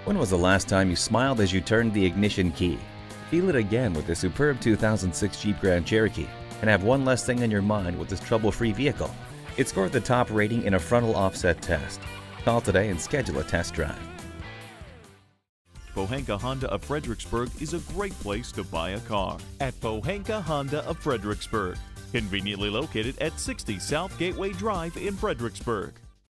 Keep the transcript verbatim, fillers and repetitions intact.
When was the last time you smiled as you turned the ignition key? Feel it again with the superb two thousand six Jeep Grand Cherokee and have one less thing on your mind with this trouble-free vehicle. It scored the top rating in a frontal offset test. Call today and schedule a test drive. Pohanka Honda of Fredericksburg is a great place to buy a car. At Pohanka Honda of Fredericksburg, conveniently located at sixty South Gateway Drive in Fredericksburg.